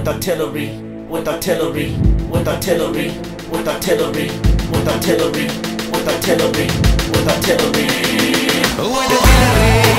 with artillery, with artillery, with artillery, with artillery, with artillery, with artillery, with artillery, with artillery.